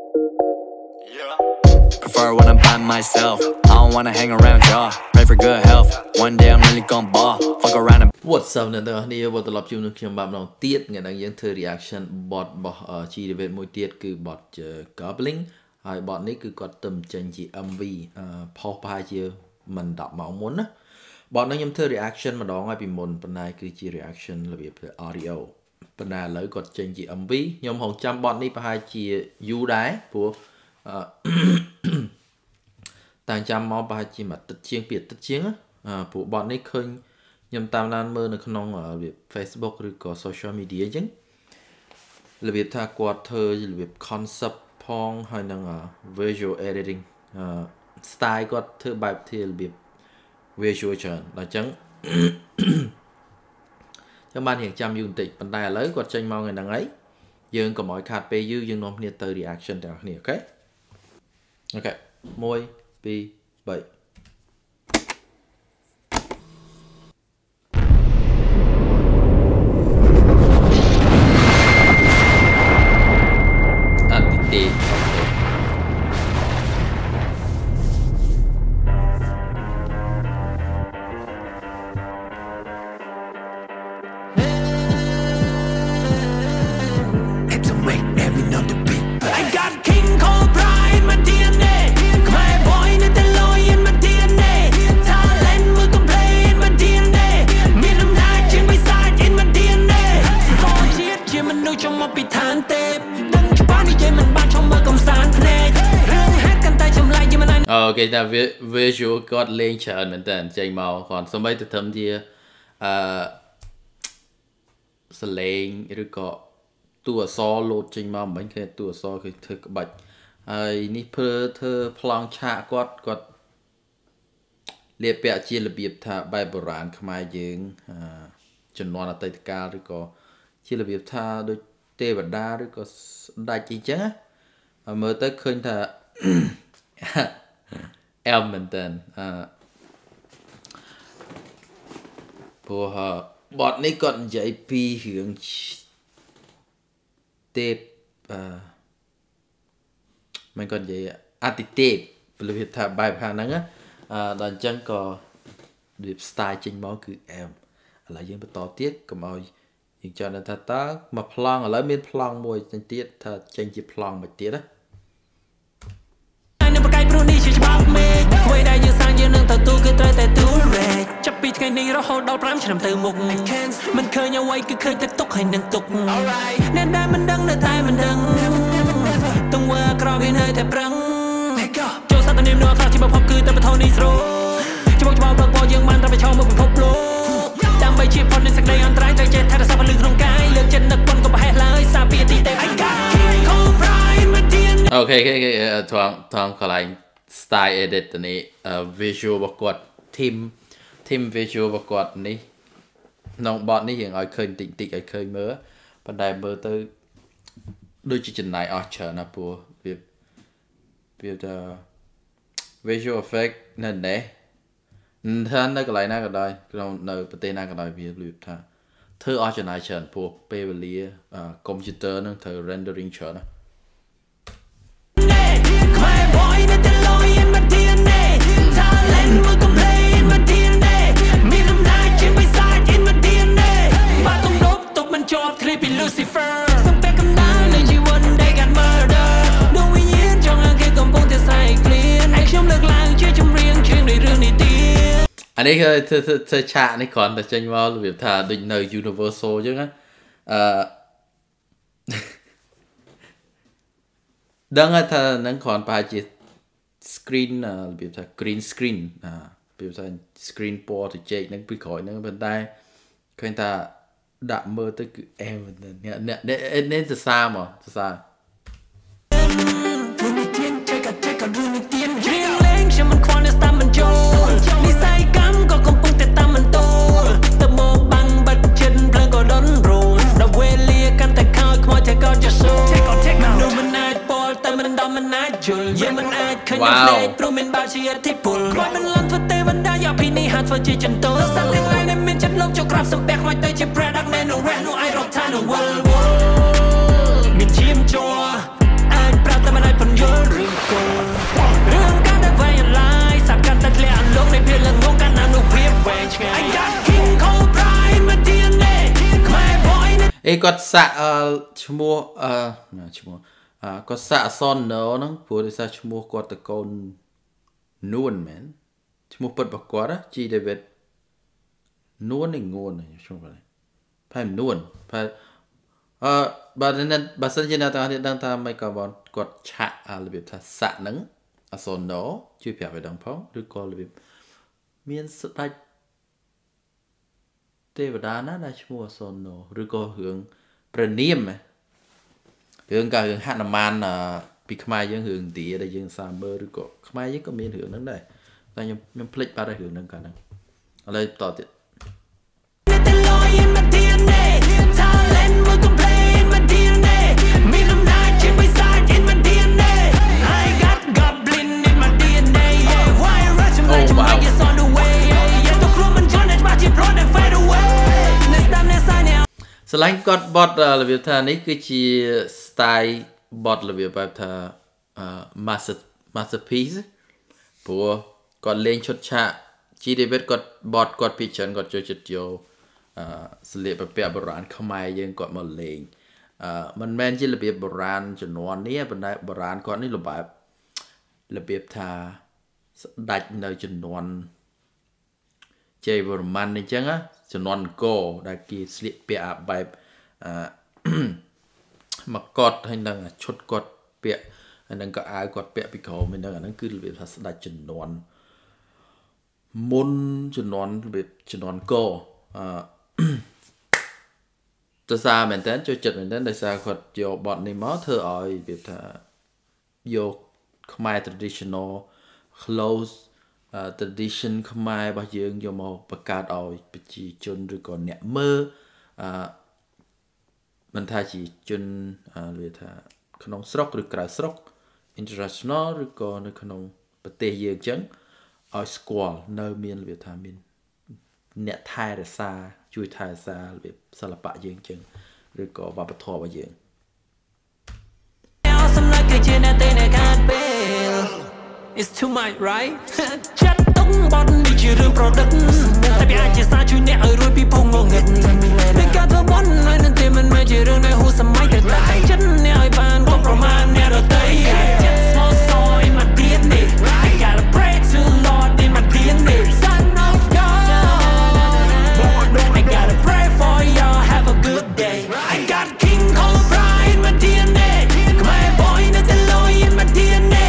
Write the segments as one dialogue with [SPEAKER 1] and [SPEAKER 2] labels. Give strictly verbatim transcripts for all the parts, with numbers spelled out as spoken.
[SPEAKER 1] Prefer when I'm by myself. I don't wanna hang around y'all. Pray for good health. One day I'm really gon' ball. Fuck around and
[SPEAKER 2] What's up អ្នកទាំងអស់គ្នាវិលត្រឡប់ជួបនឹងខ្ញុំបាទម្ដងទៀតថ្ងៃនេះយើងធ្វើ reaction bot របស់ G-devith មួយទៀតគឺ bot Goblin ហើយ bot នេះគឺគាត់ទៅចេញជា M V ផុសប្រហែលជាមិន 10 ម៉ោងមុនណា bot នេះខ្ញុំធ្វើ reaction ម្ដងហើយពីមុនប៉ុន្តែគឺជា reaction របៀប audio ប៉ុន្តែឥឡូវគាត់ចេញជា M V ខ្ញុំហៅចាំ bot នេះប្រហែលជាយូរដែរព្រោះតាំងចាំមកប្រហែលជាមួយអាទិត្យជាងពីអាទិត្យជាងព្រោះ bot នេះឃើញខ្ញុំតាមដានមើលនៅក្នុង Facebook ឬក៏ social media អញ្ចឹងរបៀបថាគាត់ធ្វើរបៀប concept ផងហើយនឹង visual editing style គាត់ធ្វើបែបជារបៀប visual ច្រើនដល់អញ្ចឹងចាំបានរៀងចាំយូរបន្តិចប៉ុន្តែឥឡូវគាត់ចេញមកថ្ងៃហ្នឹងហើយយើងកុំឲ្យខាតពេលយូរយើងនាំគ្នាទៅ reaction ទាំងអស់គ្នាអូខេអូខេone two threeអូខេតែ visual គាត់លេងច្រើនមែនតើចេញមកគាត់សូម្បីតែត្រឹមជាអឺសលេងឬក៏តួអក្សរលោតចេញមកមិនឃើញតួអក្សរគឺធ្វើក្បាច់ហើយនេះធ្វើធ្វើប្លង់ឆាកគាត់គាត់លាបពាក់ជារបៀបថាបែបបុរាណខ្មែរយើងជំនាន់អតីតកាលឬក៏ជារបៀបថាដូចទេវតាឬក៏ស្ដេចអីចឹងណាមើលទៅឃើញថាអែមមែនតើអឺព្រោះ bot នេះគាត់និយាយពីរឿងទេពអឺមិនគាត់និយាយអតិទេពពលវិថាបែបខាងហ្នឹងណាដល់អញ្ចឹងក៏របៀប style ចេញមកគឺអែមឥឡូវយើងបន្តទៀតកុំឲ្យយើងចាំថាតើមកប្លង់ឥឡូវមានប្លង់មួយទៀតថាចេញជាប្លង់មួយទៀតណាចាប់ពីថ្ងៃនេះរហូតដល់fiveឆ្នាំទៅមុខមិនឃើញអ្វីគឺឃើញតែទុកហើយនឹងទុកអ្នកដែលមិនដឹងនៅតែមិនដឹងទង្វើក្រគេនៅតែប្រឹងចូលសត្វនាមនោះខ្លះជាបំផុតគឺតែបថនេះស្រោច្បាស់ច្បាស់បើបងយើងបានតែប្រឈមមុខពិភពលោកដើម្បីជាផុតនៃសេចក្តីអន្តរាយត្រូវចេះថែរក្សាពលឹងក្នុងកាយលើកចិត្តនឹកប៉ុនក៏ប្រហែលឡើយសារពីទីទេអូខេអូខេថងថងកន្លែង style edit នេះ visual របស់គាត់ team team visual របស់គាត់នេះក្នុង bot នេះយើងឲ្យឃើញតិចតិចឲ្យឃើញមើលប៉ុន្តែមើលទៅដូចជាចំណាយអស់ច្រើនណាព្រោះវាវាថា visual effect នៅនេះថានៅកន្លែងណាក៏ដោយក្នុងនៅប្រទេសណាក៏ដោយវាលឿនថាធ្វើអស់ចំណាយច្រើនព្រោះពេលវេលា computer នឹងត្រូវ rendering ច្រើនណាអានេះគឺធ្វើឆាកនេះគ្រាន់តែចេញមករបៀបថាដូចនៅ Universal អញ្ចឹងណាអឺដឹងថានឹងគ្រាន់ប្រហែលជា screen របៀបថា green screen របៀបថា screen ពណ៌ត្រជាក់ហ្នឹងពីក្រោយហ្នឹងប៉ុន្តែឃើញថាដាក់មើលទៅគឺអែមមែនទេអ្នកនេះសរសើរមកសរសើរព្រោះមានបាជាអធិពលគាត់មិនលន់ធ្វើទេវតាយកពីនេះហាត់ធ្វើជាចន្ទោសសត្វទាំងឡាយដែលមានចិត្តលោកចូលក្រាបសំពះខ្លាចទៅជា product នៃនោះរះនោះ I rock time នោះ world មានឈាមជ័រអាចប្រាប់តែមិនអាចអេគាត់សាក់ឈ្មោះអឺឈ្មោះអឺគាត់សាក់អសនណហ្នឹងព្រោះដោយសារឈ្មោះគាត់តកូននួនមែនឈ្មោះពិតរបស់គាត់ G-devith នួននឹងងួនឈ្មោះគាត់ផែនួនផែអឺបើនេះបើសិនជាអ្នកទាំងអស់គ្នាដឹងថាមិនក៏បងគាត់ឆាក់របៀបថាសាក់ហ្នឹងអសនណជួយប្រាប់ឲ្យដឹងផងឬក៏របៀបមានស្ដេចទេវតាណាដែលឈ្មោះអសនណឬក៏រឿងព្រះនាមរឿងកាលរឿងហនុមានពីខ្មែរយើងរឿងឥណ្ឌាដែលយើងសាមើឬក៏ខ្មែរយើងក៏មានរឿងហ្នឹងដែរតែខ្ញុំខ្ញុំភ្លេចបាត់ហើយរឿងហ្នឹងកាលហ្នឹងឥឡូវតទៀតស្រឡាញ់គាត់បត់របៀបថានេះគឺជា style បត់របៀបបែបថា master masterpiece ព្រោះគាត់លេងឈុតឆាក G-devith គាត់បត់គាត់ពីច្រើនគាត់ចូលចិត្តយកអឺស្លៀកពាក់បុរាណខ្មែរយើងគាត់មកលេងអឺមិនមែនជារបៀបបុរាណជំនាន់នេះប៉ុន្តែបុរាណគាត់នេះរបៀបរបៀបថាស្ដេចនៅជំនាន់ជ័យវរ្ម័នអញ្ចឹងណាជំនាន់អង្គរដែលគេស្លៀកពាក់បែបអឺមកកត់ហើយនឹងឈុតគាត់ពាក់ហើយនឹងក៏អាវគាត់ពាក់ពីក្រោមហ្នឹងអាហ្នឹងគឺរបៀបថាស្ដេចជំនាន់មុនជំនាន់របៀបជំនាន់អង្គរអឺតើសារមែនតើចូលចិត្តមែនតើដោយសារគាត់យកបទនេះមកធ្វើឲ្យរបៀបថាយកខ្មែរ traditional clothes Uh, tradition ខ្មែររបស់យើងយកមកបង្កើតឲ្យប្រជាជនឬក៏អ្នកមើលអឺមិនថាជាជននិយាយថាក្នុងស្រុកឬក្រៅស្រុក international ឬក៏នៅក្នុងប្រទេសយើងអញ្ចឹងឲ្យស្គាល់នៅមានរបៀបថាមានអ្នកថែរក្សាជួយថែរក្សារបៀបសិល្បៈយើងអញ្ចឹងឬក៏វប្បធម៌របស់យើង
[SPEAKER 3] It's too much, right? ចាត់ទុកបត់នេះជារឿងប្រឌិតតែវាអាចជាសារជួយអ្នកឲ្យរួចពីភពងងឹតពេលកាត់ទៅបន់ហើយនឹងតែមិនមែនជារឿងនៃហួសសម័យតែតែចិត្តអ្នកឲ្យបានគ្រប់ប្រមាណអ្នកដទៃចិត្ត small soul in my ឌី เอ็น เอI gotta pray to Lord in my ឌី เอ็น เอSon of God I gotta pray for y'all have a good day I got King Cobra in my ឌី เอ็น เอខ្មែរ boy នៅតែលយ in my ឌី เอ็น เอ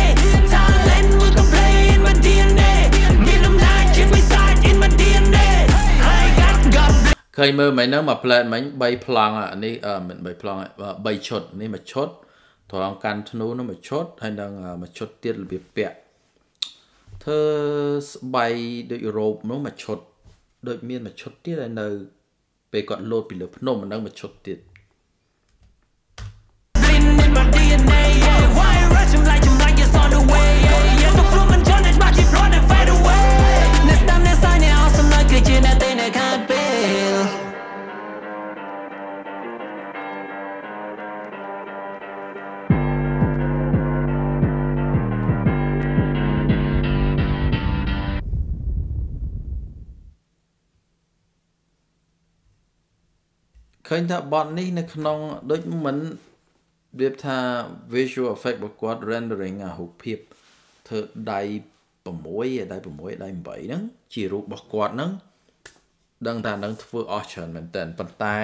[SPEAKER 2] ឃើញមើលមិញហ្នឹងមកផ្លែតមិញបីប្លង់អានេះមិនបីប្លង់បីឈុតនេះមួយឈុតត្រង់កាន់ធ្នូនោះមួយឈុតហើយនឹងមួយឈុតទៀតរបៀបពាក់ធ្វើស្បៃដូចរ៉ូបនោះមួយឈុតដូចមានមួយឈុតទៀតហើយនៅពេលគាត់លោតពីលើភ្នំហ្នឹងមួយឈុតទៀតឃើញថាបទនេះនៅក្នុងដូចមិនរៀបថា visual effect របស់គាត់ rendering អារូបភាពធ្វើដៃ6ដៃ6ដៃ8ហ្នឹងជារូបរបស់គាត់ហ្នឹងដឹងថានឹងធ្វើអស់ច្រើនមែនតើប៉ុន្តែ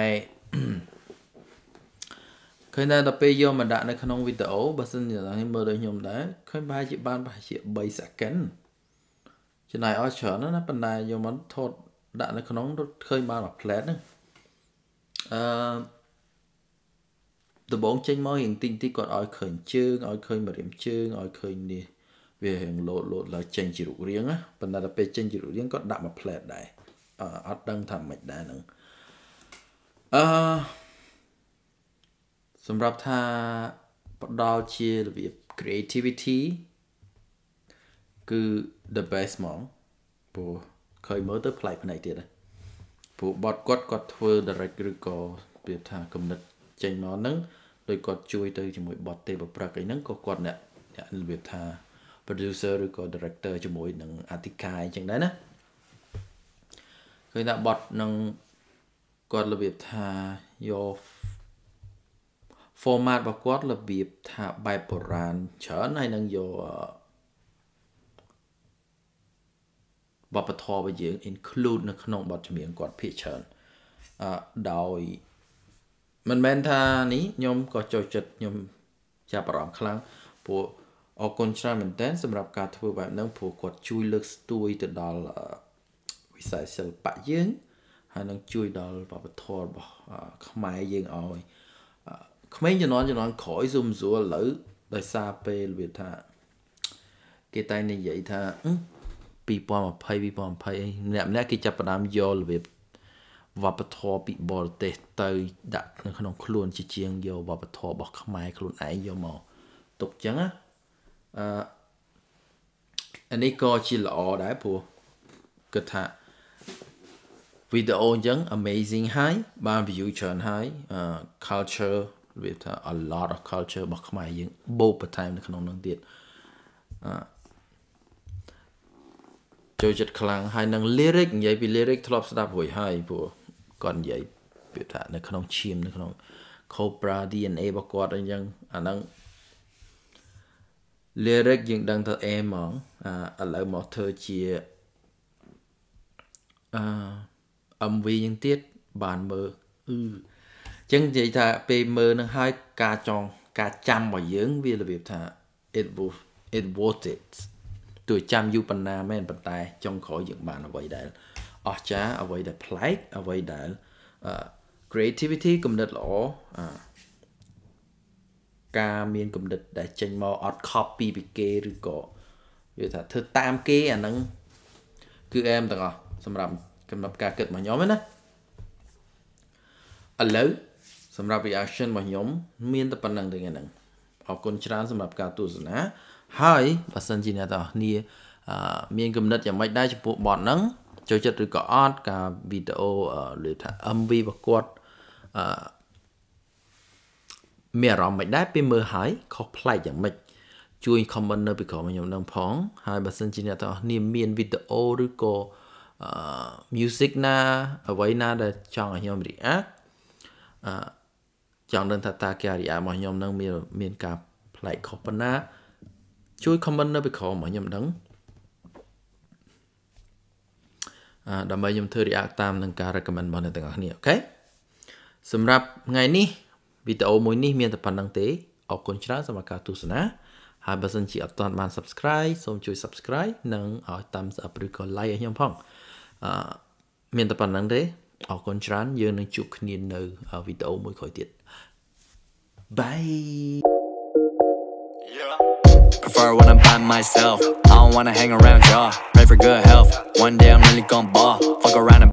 [SPEAKER 2] ឃើញថាដល់ពេលយកមកដាក់នៅក្នុងវីដេអូបើសិនជាខ្ញុំមើលដូចខ្ញុំដែរឃើញប្រហែលជាបានប្រហែលជា3 second ចំណាយអស់ច្រើនណាប៉ុន្តែយកមកថតដាក់នៅក្នុងឃើញបានមួយផ្លែតហ្នឹងអឺដំបងចេញមករៀងតិចតិចគាត់ឲ្យឃើញជើងឲ្យឃើញម្រាមជើងឲ្យឃើញនេះវារៀងលោតលោតឡើងចេញជារូបរាងណាប៉ុន្តែដល់ពេលចេញជារូបរាងគាត់ដាក់មួយផ្លែតដែរអឺអត់ដឹងថាមិនដែរហ្នឹងអឺសម្រាប់ថាផ្ដល់ជារបៀប creativity គឺ the best ហ្មងព្រោះឃើញមើលទៅប្លែកភ្នែកទៀតណាព្រោះបទគាត់គាត់ធ្វើ direct ឬក៏ប្រៀបថាគំនិតចេញមកហ្នឹងដោយគាត់ជួយទៅជាមួយបទទេពប្រឹកអីហ្នឹងក៏គាត់អ្នកអ្នករបៀបថា producer ឬក៏ director ជាមួយនឹងអធិការអញ្ចឹងដែរណាឃើញថាបទនឹងគាត់របៀបថាយក format របស់គាត់របៀបថាបែបបុរាណច្រើនហើយនឹងយកវប្បធម៌របស់យើង include នៅក្នុងបទចម្រៀងគាត់ភាគច្រើនអឺដោយមិនមែនថានេះខ្ញុំក៏ចូលចិត្តខ្ញុំចាប់អារម្មណ៍ខ្លាំងព្រោះអរគុណច្រើនមែនទែនសម្រាប់ការធ្វើបែបហ្នឹងព្រោះគាត់ជួយលើកស្ទួយទៅដល់វិស័យសិល្បៈយើងហើយនឹងជួយដល់វប្បធម៌របស់ខ្មែរយើងឲ្យក្មេងជំនាន់ជំនាន់ក្រោយស៊ុំស៊ូឥឡូវដោយសារពេលវាថាគេតែនិយាយថា2020 2020អីម្នាក់ម្នាក់គេចាប់ផ្ដើមយករបៀបវប្បធម៌ពីបរទេសទៅដាក់នៅក្នុងខ្លួនជាជាងយកវប្បធម៌របស់ខ្មែរខ្លួនឯងយកមកទុកចឹងណាអឺអានេះក៏ជាល្អដែរព្រោះគិតថាវីដេអូអញ្ចឹង amazing ហើយបាន view ច្រើនហើយអឺ culture វាថា a lot of culture របស់ខ្មែរយើងបូកបន្ថែមនៅក្នុងនោះទៀតអឺចូលចិត្តខ្លាំងហើយនឹង lyric និយាយពី lyric ធ្លាប់ស្ដាប់រួចហើយព្រោះគាត់និយាយពីថានៅក្នុងឈាមនៅក្នុង Cobra ឌី เอ็น เอ របស់គាត់អីចឹងអាហ្នឹង lyric យើងដឹងថាអេហ្មងឥឡូវមកធ្វើជាអឺ em vê យ៉ាងទៀតបានមើលអឺអញ្ចឹងនិយាយថាពេលមើលនឹងហើយការចងការចាំរបស់យើងវារបៀបថា it was it worth it ទោះចាំយូរប៉ុណ្ណាមែនប៉ុន្តែចុងក្រោយយើងបានអ្វីដែលអស្ចារ្យអ្វីដែលប្លែកអ្វីដែល creativity គំនិតល្អការមានគំនិតដែលចេញមកអត់ copy ពីគេឬក៏វាថាធ្វើតាមគេអាហ្នឹងគឺអែមទាំងអស់សម្រាប់កំណត់ការគិតរបស់ខ្ញុំណាឥឡូវសម្រាប់ reaction របស់ខ្ញុំមានតែប៉ុណ្្នឹងទេហ្នឹងអរគុណច្រើនសម្រាប់ការទស្សនាហើយបើសិនជាអ្នកទាំងអស់គ្នាមានគំនិតយ៉ាងម៉េចដែរចំពោះបទហ្នឹងចូលចិត្តឬក៏អត់ការវីដេអូលើថា em vê របស់គាត់អឺមានអារម្មណ៍មិនដែរពេលមើលហើយខុសប្លែកយ៉ាងម៉េចជួយ comment នៅពីក្រោមខ្ញុំនឹងផងហើយបើសិនជាអ្នកទាំងអស់គ្នាមានវីដេអូឬក៏អឺ music ណាអ្វីណាដែលចង់ឲ្យខ្ញុំ react អឺចង់ដឹងថាតើការ react របស់ខ្ញុំនឹងមានមានការប្លែកខុសប៉ុណ្ណាជួយ comment នៅពីក្រោមរបស់ខ្ញុំដឹងអឺដើម្បីខ្ញុំធ្វើ react តាមនឹងការ recommend របស់អ្នកទាំងអស់គ្នាអូខេសម្រាប់ថ្ងៃនេះវីដេអូមួយនេះមានតែប៉ុណ្្នឹងទេអរគុណច្រើនសម្រាប់ការទស្សនាហើយបើសិនជាអត់ទាន់បាន subscribe សូមជួយ subscribe និងឲ្យ thumbs up ឬក៏ like ឲ្យខ្ញុំផងអឺមានតែប៉ុណ្្នឹងទេអរគុណច្រើនយើងនឹងជួបគ្នានៅវីដេអូមួយក្រោយទៀត Bye
[SPEAKER 1] Prefer when I'm by myself. I don't wanna hang around y'all. Pray for good health. One day I'm really gon' ball. Fuck around and